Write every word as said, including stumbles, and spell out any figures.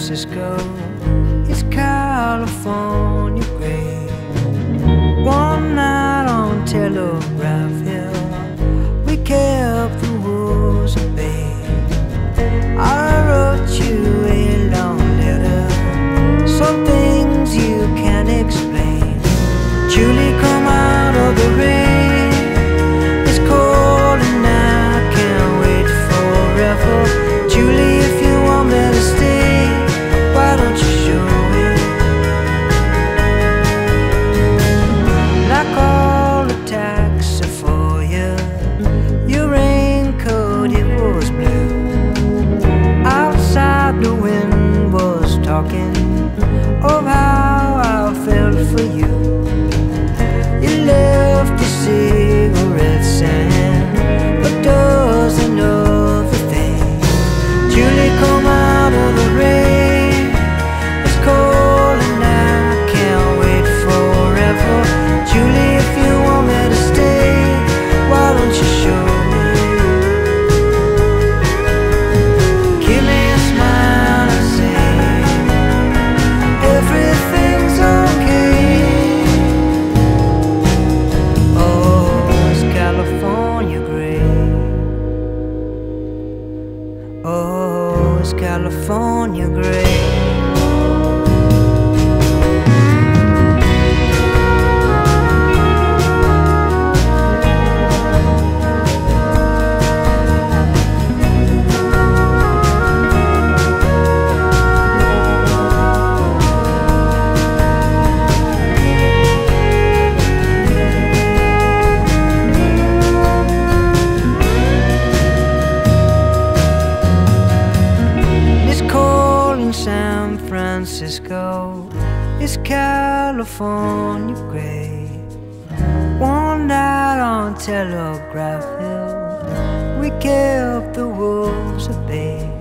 Francisco, it's California gray. One night on Telegraph Hill, we kept the wolves at bay. I wrote you a long letter, some things you can't explain. Julie, come out of the rain, it's cold and I can't wait forever. Julie, if you want me to stay, why don't you show it? Like all the taxi for you, your raincoat, it was blue. Outside the wind was talking of how I felt for you. You left the cigarettes and a dozen other things. Julie, come out of the rain, it's cold and I can't wait forever. Julie, if you want me to stay, why don't you show me? Give me a smile and say everything's okay. Oh, it's California gray. Oh, it's California gray. San Francisco, it's California gray. One night on Telegraph Hill, we kept the wolves at bay.